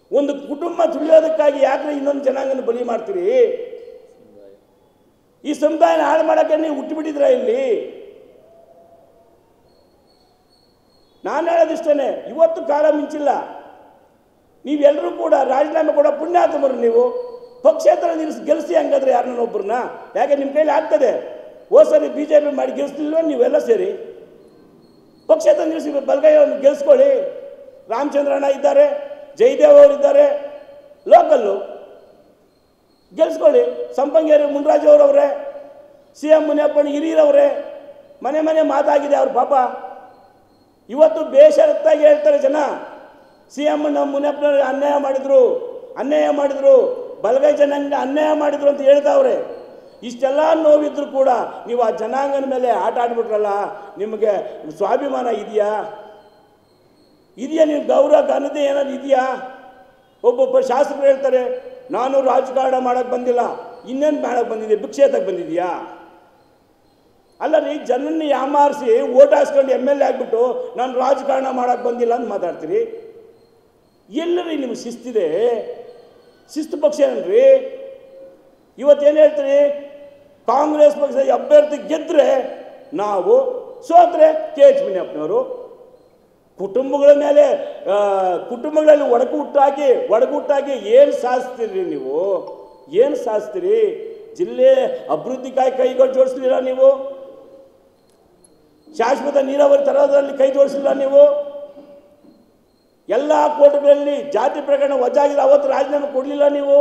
ಒಂದು ಕುಟುಂಬ ತುಳಿಯೋದಕ್ಕಾಗಿ ಯಾಕೆ ಇನ್ನೊಂದು ಜನಾಂಗನ ಬಲಿ ಮಾಡ್ತೀರಿ? ಈ ಸಮುದಾಯನ ಹಾಳು ಮಾಡೋಕ್ಕೆ ನೀವು ಹುಟ್ಟುಬಿಟ್ಟಿದ್ರ ಇಲ್ಲಿ? ನಾನು ಹೇಳೋದಿಷ್ಟೇ, ಇವತ್ತು ಕಾಲ ಮಿಂಚಿಲ್ಲ. ನೀವೆಲ್ಲರೂ ಕೂಡ ರಾಜೀನಾಮೆ ಕೊಡೋ ಪುಣ್ಯಾತ್ಮರು. ನೀವು ಪಕ್ಷೇತರ ಗೆಲ್ಲಿಸಿ ಹಂಗಾದ್ರೆ ಯಾರನ್ನೊಬ್ಬರನ್ನ, ಯಾಕೆ ನಿಮ್ಮ ಕೈಲಿ ಆಗ್ತದೆ? ಸರಿ BJP ಮಾಡಿ ಗೆಲ್ಲಿಸ್ಲಿಲ್ವ? ನೀವೆಲ್ಲ ಸೇರಿ ಪಕ್ಷೇತರ ನಿಲ್ಲಿಸಿ ಬಲಗೈಯನ್ನು ಗೆಲ್ಲಿಸ್ಕೊಳ್ಳಿ. ರಾಮಚಂದ್ರಣ್ಣ ಇದ್ದಾರೆ, ಜಯದೇವ್ ಅವರು ಇದ್ದಾರೆ, ಲೋಕಲ್ಲು ಗೆಲ್ಲಿಸ್ಕೊಳ್ಳಿ. ಸಂಪಂಗೇರಿ ಮುನ್ರಾಜ್ ಅವರವರೇ, CM ಮುನಿಯಪ್ಪನ ಹಿರಿಯರವರೇ, ಮನೆ ಮನೆ ಮಾತಾಗಿದೆ ಅವ್ರ ಪಾಪ. ಇವತ್ತು ಬೇಷರತ್ತಾಗಿ ಹೇಳ್ತಾರೆ ಜನ, CM ನಮ್ಮ ಮುನಿಯಪ್ಪನ ಅನ್ಯಾಯ ಮಾಡಿದ್ರು, ಬಲಗೈ ಜನಾಂಗ ಅನ್ಯಾಯ ಮಾಡಿದ್ರು ಅಂತ ಹೇಳ್ತಾವ್ರೆ. ಇಷ್ಟೆಲ್ಲ ನೋವಿದ್ರು ಕೂಡ ನೀವು ಆ ಜನಾಂಗನ ಮೇಲೆ ಆಟ ಆಡ್ಬಿಟ್ರಲ್ಲ, ನಿಮಗೆ ಸ್ವಾಭಿಮಾನ ಇದೆಯಾ? ನೀವು ಗೌರವ ಘನತೆ ಏನಾದ್ರು ಇದೆಯಾ? ಒಬ್ಬೊಬ್ಬ ಶಾಸಕರು ಹೇಳ್ತಾರೆ, ನಾನು ರಾಜಕಾರಣ ಮಾಡೋಕ್ಕೆ ಬಂದಿಲ್ಲ, ಇನ್ನೇನು ಮಾಡೋಕ್ಕೆ ಬಂದಿದೆ, ಭಿಕ್ಷೆ ಎತ್ತಕ್ಕೆ ಬಂದಿದೆಯಾ? ಅಲ್ಲ ರೀ, ಜನನ್ನ ಯಾಮಾರಿಸಿ ಓಟ್ ಹಾಕ್ಸ್ಕೊಂಡು MLA ಆಗಿಬಿಟ್ಟು ನಾನು ರಾಜಕಾರಣ ಮಾಡೋಕ್ಕೆ ಬಂದಿಲ್ಲ ಅಂತ ಮಾತಾಡ್ತೀರಿ. ಎಲ್ಲರಿ ನಿಮ್ಗೆ ಶಿಸ್ತಿದೆ? ಶಿಸ್ತು ಪಕ್ಷ ಏನ್ರಿ? ಇವತ್ತೇನು ಹೇಳ್ತೀರಿ? ಕಾಂಗ್ರೆಸ್ ಪಕ್ಷದ ಅಭ್ಯರ್ಥಿ ಗೆದ್ದರೆ ನಾವು, ಸೋತ್ರೆ KH ಮುನಿಯಪ್ಪನವರು. ಕುಟುಂಬಗಳ ಮೇಲೆ ಕುಟುಂಬಗಳಲ್ಲಿ ಒಡಗುಟ್ಟಾಕಿ ಏನು ಸಾಧಿಸ್ತೀರಿ ನೀವು? ಏನು ಸಾಧಿಸ್ತೀರಿ? ಜಿಲ್ಲೆ ಅಭಿವೃದ್ಧಿಗಾಗಿ ಕೈಗಳು ಜೋಡಿಸಲಿಲ್ಲ ನೀವು. ಶಾಶ್ವತ ನೀರಾವರಿ ತರೋದ್ರಲ್ಲಿ ಕೈ ಜೋಡಿಸಲಿಲ್ಲ ನೀವು. ಎಲ್ಲ ಕೋರ್ಟ್ಗಳಲ್ಲಿ ಜಾತಿ ಪ್ರಕರಣ ವಜಾಗಿದೆ, ಅವತ್ತು ರಾಜೀನಾಮೆ ಕೊಡಲಿಲ್ಲ ನೀವು.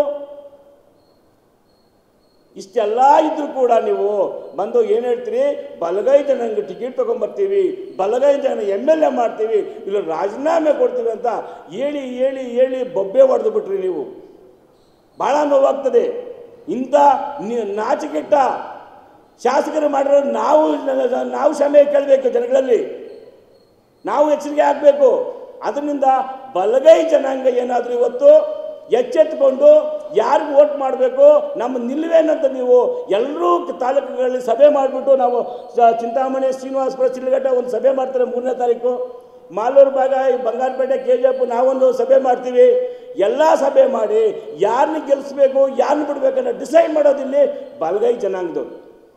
ಇಷ್ಟೆಲ್ಲ ಇದ್ರೂ ಕೂಡ ನೀವು ಬಂದು ಏನು ಹೇಳ್ತೀರಿ? ಬಲಗೈ ಜನಾಂಗ ಟಿಕೆಟ್ ತೊಗೊಂಬರ್ತೀವಿ, ಬಲಗೈ ಜನ MLA ಮಾಡ್ತೀವಿ, ಇಲ್ಲ ರಾಜೀನಾಮೆ ಕೊಡ್ತೀವಿ ಅಂತ ಹೇಳಿ ಬೊಬ್ಬೆ ಹೊಡೆದು ಬಿಟ್ರಿ ನೀವು. ಭಾಳ ನೋವಾಗ್ತದೆ. ಇಂಥ ನಾಚಿಕೆಟ್ಟ ಶಾಸಕರು ಮಾಡಿರೋ ನಾವು ಕ್ಷಮೆ ಕೇಳಬೇಕು ಜನಗಳಲ್ಲಿ, ನಾವು ಎಚ್ಚರಿಕೆ ಆಗಬೇಕು. ಅದರಿಂದ ಬಲಗೈ ಜನಾಂಗ ಏನಾದರೂ ಇವತ್ತು ಎಚ್ಚೆತ್ತುಕೊಂಡು ಯಾರಿಗೆ ವೋಟ್ ಮಾಡಬೇಕು, ನಮ್ಮ ನಿಲುವೇನಂತ ನೀವು ಎಲ್ಲರೂ ತಾಲೂಕುಗಳಲ್ಲಿ ಸಭೆ ಮಾಡಿಬಿಟ್ಟು, ನಾವು ಚಿಂತಾಮಣಿ, ಶ್ರೀನಿವಾಸಪುರ, ಚಿಲ್ಲಘಟ್ಟ ಒಂದು ಸಭೆ ಮಾಡ್ತಾರೆ 3ನೇ ತಾರೀಕು, ಮಾಲೂರು ಭಾಗ, ಬಂಗಾರಪೇಟೆ, KGF ನಾವೊಂದು ಸಭೆ ಮಾಡ್ತೀವಿ. ಎಲ್ಲ ಸಭೆ ಮಾಡಿ ಯಾರನ್ನ ಗೆಲ್ಲಿಸ್ಬೇಕು, ಯಾರನ್ನ ಬಿಡಬೇಕನ್ನ ಡಿಸೈಡ್ ಮಾಡೋದಿಲ್ಲಿ ಬಲಗೈ ಜನಾಂಗದವ್ರು.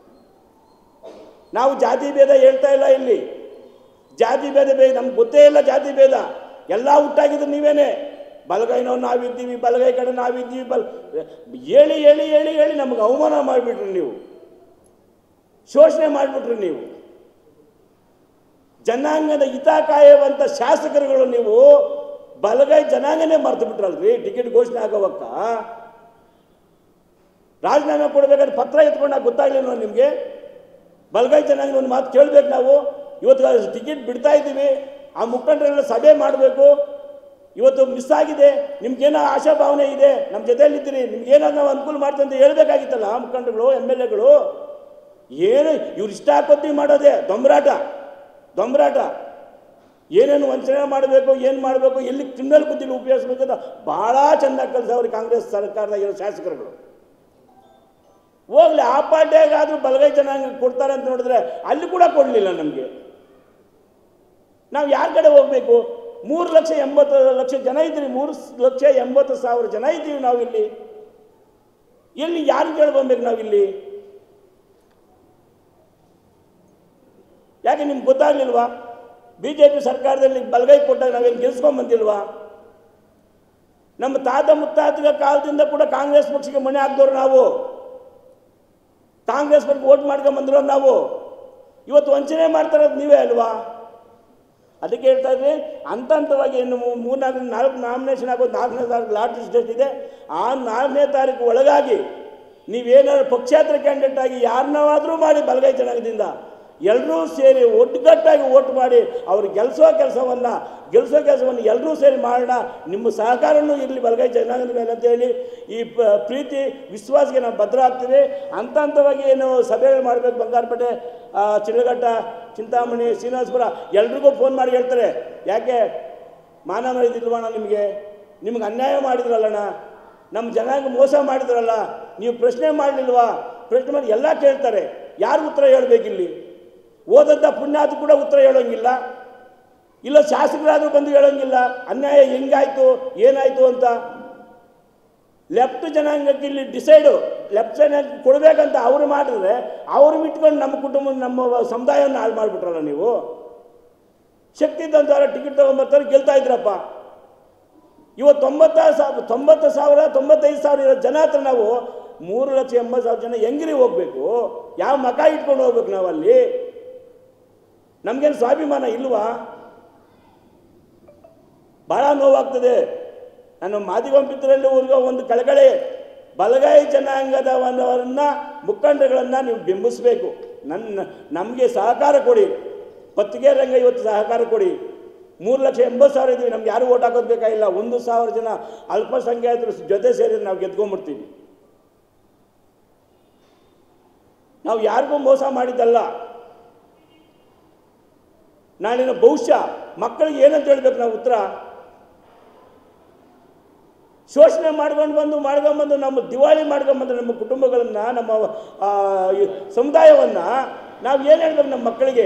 ನಾವು ಜಾತಿ ಭೇದ ಹೇಳ್ತಾ ಇಲ್ಲ ಇಲ್ಲಿ. ಜಾತಿ ಭೇದ ನಮ್ಗೆ ಗೊತ್ತೇ ಇಲ್ಲ. ಜಾತಿ ಭೇದ ಎಲ್ಲ ಹುಟ್ಟಾಗಿದ್ದು ನೀವೇನೆ. ಬಲಗೈನೋ ನಾವಿದ್ದೀವಿ, ಬಲಗೈ ಕಡೆ ನಾವಿದ್ದೀವಿ, ಹೇಳಿ ನಮಗೆ ಅವಮಾನ ಮಾಡಿಬಿಟ್ರಿ ನೀವು, ಶೋಷಣೆ ಮಾಡಿಬಿಟ್ರಿ ನೀವು. ಜನಾಂಗದ ಹಿತ ಕಾಯುವಂಥ ಶಾಸಕರುಗಳು ನೀವು ಬಲಗೈ ಜನಾಂಗನೇ ಮರ್ತು ಬಿಟ್ರಲ್ರಿ. ಟಿಕೆಟ್ ಘೋಷಣೆ ಆಗೋವಕ್ಕ ರಾಜೀನಾಮೆ ಕೊಡಬೇಕಾದ್ರೆ ಪತ್ರ ಎತ್ಕೊಂಡಾಗ ಗೊತ್ತಾಗಲಿಲ್ಲ ನಿಮಗೆ? ಬಲಗೈ ಜನಾಂಗ ಒಂದು ಮಾತು ಕೇಳಬೇಕು ನಾವು. ಇವತ್ತು ಟಿಕೆಟ್ ಬಿಡ್ತಾ ಇದ್ದೀವಿ, ಆ ಮುಖಂಡರೆಲ್ಲ ಸಭೆ ಮಾಡಬೇಕು. ಇವತ್ತು ಮಿಸ್ ಆಗಿದೆ, ನಿಮ್ಗೇನೋ ಆಶಾಭಾವನೆ ಇದೆ, ನಮ್ಮ ಜೊತೆಯಲ್ಲಿದ್ದೀರಿ, ನಿಮ್ಗೇನಾದ್ರು ನಾವು ಅನುಕೂಲ ಮಾಡ್ತೀವಿ ಅಂತ ಹೇಳಬೇಕಾಗಿತ್ತಲ್ಲ ಆ ಮುಖಂಡರುಗಳು, MLAಗಳು. ಏನು ಇವ್ರು ಇಷ್ಟ ಹಾಕೋತಿ ಮಾಡೋದೇ ದೊಂಬರಾಟ. ಏನೇನು ವಂಚನೆ ಮಾಡಬೇಕು, ಏನು ಮಾಡಬೇಕು, ಎಲ್ಲಿ ಕ್ರಿಮಿನಲ್ ಬುದ್ಧಿಲಿ ಉಪಯೋಗಿಸ್ಬೇಕು ಅಂತ ಭಾಳ ಚೆನ್ನಾಗಿ ಕಲಿಸವ್ರಿ ಕಾಂಗ್ರೆಸ್ ಸರ್ಕಾರದ ಶಾಸಕರುಗಳು. ಹೋಗ್ಲಿ, ಆ ಪಾರ್ಟಿಯಾಗಾದರೂ ಬಲಗೈ ಜನಾಂಗ ಕೊಡ್ತಾರೆ ಅಂತ ನೋಡಿದ್ರೆ ಅಲ್ಲಿ ಕೂಡ ಕೊಡಲಿಲ್ಲ ನಮಗೆ. ನಾವು ಯಾರ ಕಡೆ ಹೋಗಬೇಕು? 3,80,00,000 ಜನ ಇದ್ದೀರಿ, 3,80,000 ಜನ ಇದ್ದೀವಿ ನಾವಿಲ್ಲಿ. ಎಲ್ಲಿ ಯಾರು ಕೇಳ್ಕೊಬೇಕು ನಾವಿಲ್ಲಿ? ಯಾಕೆ ನಿಮ್ಗೆ ಗೊತ್ತಾಗಲಿಲ್ವಾ? BJP ಸರ್ಕಾರದಲ್ಲಿ ಬಲಗೈ ಕೊಟ್ಟಾಗ ನಾವೇನು ಗೆಲ್ಸ್ಕೊಂಡ್ಬಂದಿಲ್ವಾ? ನಮ್ಮ ತಾತ ಮುತ್ತಾತಗ ಕಾಲದಿಂದ ಕೂಡ ಕಾಂಗ್ರೆಸ್ ಪಕ್ಷಕ್ಕೆ ಮಣೆ ಹಾಕಿದವ್ರು ನಾವು, ಕಾಂಗ್ರೆಸ್ ಪಕ್ಷಕ್ಕೆ ವೋಟ್ ಮಾಡ್ಕೊಂಬಂದಿರೋ ನಾವು. ಇವತ್ತು ವಂಚನೆ ಮಾಡ್ತಾರದು ನೀವೇ ಅಲ್ವಾ? ಅದಕ್ಕೆ ಹೇಳ್ತಾ ಇದ್ರಿ, ಹಂತವಾಗಿ ಇನ್ನು 3-4 ನಾಮಿನೇಷನ್ ಆಗೋದು. 4ನೇ ತಾರೀಕು ಲಾಸ್ಟ್ ಡೇಟ್ ಇದೆ. ಆ 4ನೇ ತಾರೀಕು ಒಳಗಾಗಿ ನೀವೇನಾದ್ರು ಪಕ್ಷೇತರ ಕ್ಯಾಂಡಿಡೇಟ್ ಆಗಿ ಯಾರನ್ನಾದ್ರೂ ಮಾಡಿ ಬಲಗೈ ಜನಾಂಗದಿಂದ ಎಲ್ಲರೂ ಸೇರಿ ಒಟ್ಟುಗಟ್ಟಾಗಿ ವೋಟ್ ಮಾಡಿ ಅವ್ರು ಗೆಲ್ಲಿಸೋ ಕೆಲಸವನ್ನು ಎಲ್ಲರೂ ಸೇರಿ ಮಾಡೋಣ. ನಿಮ್ಮ ಸಹಕಾರನೂ ಇರಲಿ ಬಲಗೈ ಜನಾಂಗದ ಮೇಲೆ ಅಂತೇಳಿ ಈ ಪ್ರೀತಿ ವಿಶ್ವಾಸಕ್ಕೆ ನಾವು ಭದ್ರ ಆಗ್ತೀವಿ. ಹಂತವಾಗಿ ಏನು ಸಭೆಗಳು ಮಾಡಬೇಕು, ಬಂಗಾರಪೇಟೆ, ಚಿಲ್ಲಘಟ್ಟ, ಚಿಂತಾಮಣಿ, ಶ್ರೀನಿವಾಸಪುರ ಎಲ್ರಿಗೂ ಫೋನ್ ಮಾಡಿ ಹೇಳ್ತಾರೆ, ಯಾಕೆ ಮಾನ ಮರ್ಯಾದಿಲ್ವಣ್ಣ ನಿಮ್ಗೆ ಅನ್ಯಾಯ ಮಾಡಿದ್ರಲ್ಲಣ್ಣ, ನಮ್ಮ ಜನಾಂಗ ಮೋಸ ಮಾಡಿದ್ರಲ್ಲ, ನೀವು ಪ್ರಶ್ನೆ ಮಾಡಲಿಲ್ವಾ? ಪ್ರಶ್ನೆ ಮಾಡಿ ಎಲ್ಲ ಕೇಳ್ತಾರೆ. ಯಾರು ಉತ್ತರ ಹೇಳಬೇಕಿಲ್ಲಿ? ಓದಂಥ ಪುಣ್ಯಾತ ಕೂಡ ಉತ್ತರ ಹೇಳೋಂಗಿಲ್ಲ. ಇಲ್ಲ ಶಾಸಕರಾದರೂ ಬಂದು ಹೇಳೋಂಗಿಲ್ಲ ಅನ್ಯಾಯ ಹೆಂಗಾಯಿತು ಏನಾಯಿತು ಅಂತ. ಲೆಫ್ಟ್ ಜನಾಂಗಕ್ಕೆ ಇಲ್ಲಿ ಡಿಸೈಡು ಲೆಫ್ಟ್ ಜನಾಂಗ ಕೊಡಬೇಕಂತ ಅವರು ಮಾಡಿದ್ರೆ ಅವ್ರು ಬಿಟ್ಕೊಂಡು ನಮ್ಮ ಕುಟುಂಬ ನಮ್ಮ ಸಮುದಾಯವನ್ನು ಹಾಳು ಮಾಡಿಬಿಟ್ರಲ್ಲ ನೀವು. ಶಕ್ತಿ ಇದ್ದಂಥವ್ರ ಟಿಕೆಟ್ ತೊಗೊಂಬರ್ತಾರೆ, ಗೆಲ್ತಾ ಇದ್ರಪ್ಪ. ಇವತ್ತು 95,000 ಇರೋ ಜನ ಹತ್ರ ನಾವು 3,80,000 ಜನ ಹೆಂಗ್ರಿ ಹೋಗ್ಬೇಕು? ಯಾವ ಮಕ ಇಟ್ಕೊಂಡು ಹೋಗ್ಬೇಕು ನಾವಲ್ಲಿ? ನಮಗೇನು ಸ್ವಾಭಿಮಾನ ಇಲ್ವಾ? ಭಾಳ ನೋವಾಗ್ತದೆ. ನಾನು ಮಾದಿಗೊಂಪಿದ್ರಲ್ಲಿ ಒಂದು ಕಳಕಳಿ, ಬಲಗೈ ಜನಾಂಗದವರನ್ನ ಮುಖಂಡಗಳನ್ನು ನೀವು ಬಿಂಬಿಸಬೇಕು. ನಮಗೆ ಸಹಕಾರ ಕೊಡಿ. ಪತ್ರಿಕೆ ರಂಗ ಇವತ್ತು ಸಹಕಾರ ಕೊಡಿ. 3,80,000 ಇದ್ದೀವಿ, ನಮ್ಗೆ ಯಾರು ಓಟ್ ಹಾಕೋದು ಬೇಕಾಗಿಲ್ಲ. 1,000 ಜನ ಅಲ್ಪಸಂಖ್ಯಾತರ ಜೊತೆ ಸೇರಿ ನಾವು ಗೆದ್ಕೊಂಡ್ಬಿಡ್ತೀವಿ. ನಾವು ಯಾರಿಗೂ ಮೋಸ ಮಾಡಿದ್ದಲ್ಲ. ನಾಳಿನ ಭವಿಷ್ಯ ಮಕ್ಕಳಿಗೆ ಏನಂತ ಹೇಳ್ಬೇಕು ನಾವು ಉತ್ತರ? ಶೋಷಣೆ ಮಾಡ್ಕೊಂಡ್ಬಂದು ನಮ್ಮ ದಿವಾಳಿ ಮಾಡ್ಕೊಂಡ್ಬಂದು ನಮ್ಮ ಕುಟುಂಬಗಳನ್ನು, ನಮ್ಮ ಸಮುದಾಯವನ್ನು ನಾವು ಏನು ಹೇಳ್ಬೇಕು ನಮ್ಮ ಮಕ್ಕಳಿಗೆ?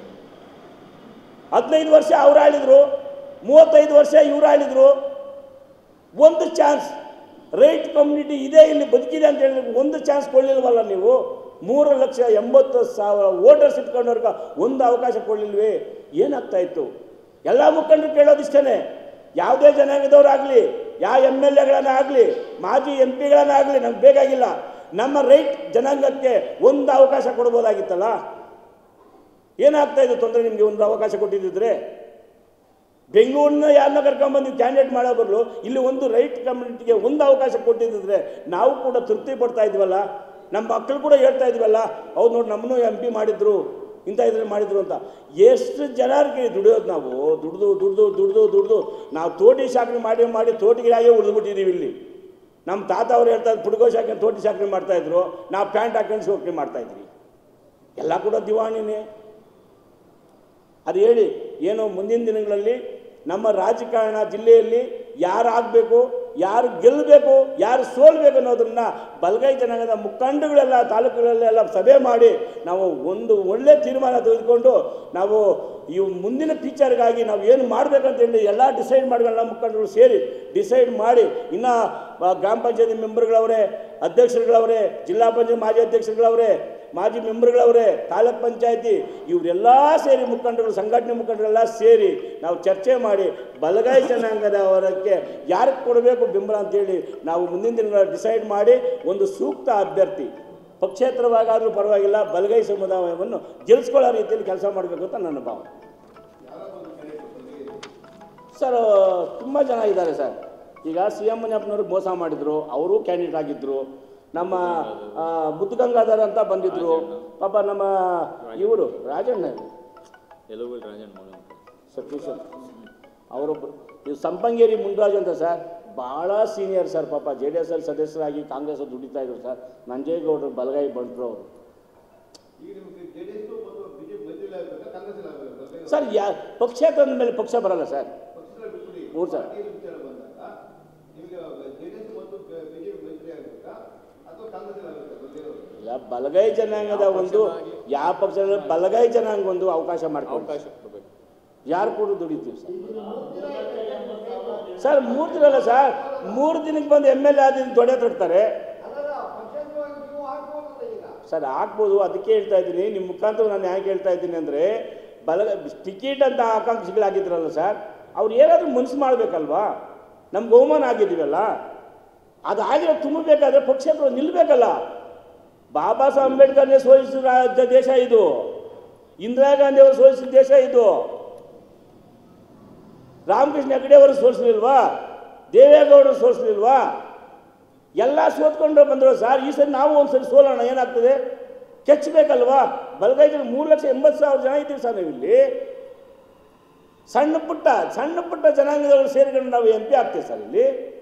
15 ವರ್ಷ ಅವ್ರು ಆಳಿದ್ರು, 35 ವರ್ಷ ಇವ್ರು ಆಳಿದ್ರು. ಒಂದು ಚಾನ್ಸ್, ರೈಟ್ ಕಮ್ಯುನಿಟಿ ಇದೆ, ಇಲ್ಲಿ ಬದುಕಿದೆ ಅಂತ ಹೇಳಿ ಒಂದು ಚಾನ್ಸ್ ಕೊಡಲಿಲ್ವಲ್ಲ ನೀವು? 3,80,000 ವೋಟರ್ಸ್ ಇಟ್ಕೊಂಡವ್ರಿಗೆ ಒಂದು ಅವಕಾಶ ಕೊಡಲಿಲ್ವೇ? ಏನಾಗ್ತಾ ಇತ್ತು? ಎಲ್ಲ ಮುಖಂಡರು ಕೇಳೋದಿಷ್ಟೇ. ಯಾವುದೇ ಜನಾಂಗದವರಾಗಲಿ, ಯಾವ MLA ಆಗಲಿ, ಮಾಜಿ MP ಆಗಲಿ, ನಮ್ಗೆ ಬೇಕಾಗಿಲ್ಲ. ನಮ್ಮ ರೈಟ್ ಜನಾಂಗಕ್ಕೆ ಒಂದು ಅವಕಾಶ ಕೊಡ್ಬೋದಾಗಿತ್ತಲ್ಲ. ಏನಾಗ್ತಾ ಇದೆ ತೊಂದರೆ ನಿಮಗೆ? ಒಂದು ಅವಕಾಶ ಕೊಟ್ಟಿದ್ದಿದ್ರೆ ಬೆಂಗಳೂರಿನ ಯಾರನ್ನ ಕರ್ಕೊಂಡ್ಬಂದು ನೀವು ಕ್ಯಾಂಡಿಡೇಟ್ ಮಾಡೋ ಬದಲು ಇಲ್ಲಿ ಒಂದು ರೈಟ್ ಕಮ್ಯುನಿಟಿಗೆ ಒಂದು ಅವಕಾಶ ಕೊಟ್ಟಿದ್ದಿದ್ರೆ ನಾವು ಕೂಡ ತೃಪ್ತಿ ಪಡ್ತಾ ಇದ್ವಲ್ಲ. ನಮ್ಮ ಮಕ್ಕಳು ಕೂಡ ಹೇಳ್ತಾ ಇದ್ವಲ್ಲ, ಹೌದು ನೋಡಿ ನಮ್ಮನ್ನು MP ಮಾಡಿದ್ರು, ಇಂಥ ಇದ್ರಲ್ಲಿ ಮಾಡಿದ್ರು ಅಂತ. ಎಷ್ಟು ಜನರಿಗೆ ದುಡಿಯೋದು ನಾವು? ದುಡ್ದು ನಾವು ತೋಟಿ ಸಾಕಣೆ ಮಾಡಿ ತೋಟಿಗಳಾಗೇ ಉಳಿದ್ಬಿಟ್ಟಿದ್ದೀವಿ ಇಲ್ಲಿ. ನಮ್ಮ ತಾತ ಅವ್ರು ಹೇಳ್ತಾ ಇದ್ರು, ಪುಡ್ಗೋಶ್ ಹಾಕೊಂಡು ತೋಟಿ ಸಾಕಣೆ ಮಾಡ್ತಾಯಿದ್ರು, ನಾವು ಪ್ಯಾಂಟ್ ಹಾಕೊಂಡು ಸೋಕಣೆ ಮಾಡ್ತಾಯಿದ್ವಿ. ಎಲ್ಲ ಕೂಡ ದಿವಾಣಿನೇ. ಅದು ಹೇಳಿ ಏನು ಮುಂದಿನ ದಿನಗಳಲ್ಲಿ ನಮ್ಮ ರಾಜಕಾರಣ ಜಿಲ್ಲೆಯಲ್ಲಿ ಯಾರು ಆಗಬೇಕು, ಯಾರು ಗೆಲ್ಲಬೇಕು, ಯಾರು ಸೋಲ್ಬೇಕು ಅನ್ನೋದನ್ನು ಬಲಗೈ ಜನಾಂಗದ ಮುಖಂಡಗಳೆಲ್ಲ ತಾಲೂಕುಗಳಲ್ಲೆಲ್ಲ ಸಭೆ ಮಾಡಿ ನಾವು ಒಂದು ಒಳ್ಳೆ ತೀರ್ಮಾನ ತೆಗೆದುಕೊಂಡು ನಾವು ಈ ಮುಂದಿನ ಫ್ಯೂಚರ್ಗಾಗಿ ನಾವು ಏನು ಮಾಡಬೇಕಂತ ಹೇಳಿ ಎಲ್ಲ ಡಿಸೈಡ್ ಮಾಡ್ಕೊಳ್ಳೋ ಮುಖಂಡರು ಸೇರಿ ಡಿಸೈಡ್ ಮಾಡಿ, ಇನ್ನು ಗ್ರಾಮ ಪಂಚಾಯತಿ ಮೆಂಬರ್ಗಳವರೇ, ಅಧ್ಯಕ್ಷರುಗಳವರೇ, ಜಿಲ್ಲಾ ಪಂಚಾಯತ್ ಮಾಜಿ ಅಧ್ಯಕ್ಷರುಗಳವರೇ, ಮಾಜಿ ಮೆಂಬರ್ಗಳವರೇ, ತಾಲೂಕ್ ಪಂಚಾಯತಿ ಇವರೆಲ್ಲ ಸೇರಿ ಮುಖಂಡರು, ಸಂಘಟನೆ ಮುಖಂಡರೆಲ್ಲ ಸೇರಿ ನಾವು ಚರ್ಚೆ ಮಾಡಿ ಬಲಗೈ ಜನಾಂಗದವರಕ್ಕೆ ಯಾರಿಗೆ ಕೊಡಬೇಕು ಬೆಂಬಲ ಅಂತೇಳಿ ನಾವು ಮುಂದಿನ ದಿನಗಳ ಡಿಸೈಡ್ ಮಾಡಿ ಒಂದು ಸೂಕ್ತ ಅಭ್ಯರ್ಥಿ ಪಕ್ಷೇತರವಾಗಾದರೂ ಪರವಾಗಿಲ್ಲ ಬಲಗೈ ಸಮುದಾಯವನ್ನು ಗೆಲ್ಲಿಸ್ಕೊಳ್ಳೋ ರೀತಿಯಲ್ಲಿ ಕೆಲಸ ಮಾಡಬೇಕು ಅಂತ ನನ್ನ ಭಾವನೆ. ಸರ್ ತುಂಬ ಜನ ಇದ್ದಾರೆ ಸರ್. ಈಗ CM ಮುನಿಯಪ್ಪನವರು ಮೋಸ ಮಾಡಿದರು, ಅವರು ಕ್ಯಾಂಡಿಡೇಟ್ ಆಗಿದ್ದರು. ನಮ್ಮ ಮುದ್ದುಗಂಗಾಧರ್ ಅಂತ ಬಂದಿದ್ದರು ಪಾಪ. ನಮ್ಮ ಇವರು ರಾಜಣ್ಣ ಸತೀಶ್ ಅವರೊಬ್ಬರು, ಇವು ಸಂಪಂಗೇರಿ ಮುನ್ರಾಜ್ ಅಂತ ಸರ್, ಭಾಳ ಸೀನಿಯರ್ ಸರ್. ಪಾಪ JDS ಅಲ್ಲಿ ಸದಸ್ಯರಾಗಿ ಕಾಂಗ್ರೆಸ್ ದುಡಿತಾ ಇದ್ರು ಸರ್. ನಂಜೇಗೌಡರು ಬಲಗೈ ಬಂಟರು ಅವರು ಸರ್. ಪಕ್ಷೇತರದ ಮೇಲೆ ಪಕ್ಷ ಬರಲ್ಲ ಸರ್. ಹ್ಞೂ ಸರ್. ಬಲಗೈ ಜನಾಂಗದ ಒಂದು ಯಾವ ಪಕ್ಷದ ಬಲಗೈ ಜನಾಂಗ ಒಂದು ಅವಕಾಶ ಮಾಡ್ಕೊಂಡು ಯಾರು ಕೂಡ ದುಡಿತೀವಿ ಸರ್. ಸರ್ 3 ದಿನ ಅಲ್ಲ ಸರ್, 3 ದಿನಕ್ಕೆ ಬಂದು MLA ಆದಿಂದ ತೊಡೆ ತೊಡ್ತಾರೆ ಸರ್. ಆಗ್ಬೋದು, ಅದಕ್ಕೆ ಹೇಳ್ತಾ ಇದ್ದೀನಿ. ನಿಮ್ಮ ಮುಖಾಂತರ ನಾನು ಯಾಕೆ ಹೇಳ್ತಾ ಇದ್ದೀನಿ ಅಂದರೆ, ಟಿಕೆಟ್ ಅಂತ ಆಕಾಂಕ್ಷಿಗಳಾಗಿದ್ರಲ್ಲ ಸರ್, ಅವ್ರು ಏನಾದರೂ ಮನಸ್ಸು ಮಾಡಬೇಕಲ್ವಾ? ನಮ್ಗೆ ಅವಮಾನ ಆಗಿದ್ದೀವಲ್ಲ, ಅದು ಆಗಿರೋ ತುಂಬಬೇಕಾದ್ರೆ ಪಕ್ಷೇತರ ನಿಲ್ಲಬೇಕಲ್ಲ. ಬಾಬಾ ಸಾಹೇಬ್ ಅಂಬೇಡ್ಕರ್ನೇ ಸೋಲಿಸಿದ ದೇಶ ಇದು, ಇಂದಿರಾ ಗಾಂಧಿ ಅವರು ಸೋಲಿಸಿದ ದೇಶ ಇದು, ರಾಮಕೃಷ್ಣ ಹೆಗಡೆ ಅವರು ಸೋಲಿಸಲಿಲ್ವಾ, ದೇವೇಗೌಡರು ಸೋಲಿಸಲಿಲ್ವಾ? ಎಲ್ಲ ಸೋತ್ಕೊಂಡು ಬಂದರು ಸರ್. ಈ ಸರಿ ನಾವು ಒಂದು ಸರಿ ಸೋಲೋಣ, ಏನಾಗ್ತದೆ? ಕೆಚ್ಚಬೇಕಲ್ವಾ? ಬಲಗೈ ಜನ 3,80,000 ಜನ ಇದ್ದೀವಿ ಸರ್ ನಾವಿಲ್ಲಿ. ಸಣ್ಣ ಪುಟ್ಟ ಜನಾಂಗದವರು ಸೇರಿಕೊಂಡು ನಾವು MP ಆಗ್ತೀವಿ ಸರ್ ಇಲ್ಲಿ.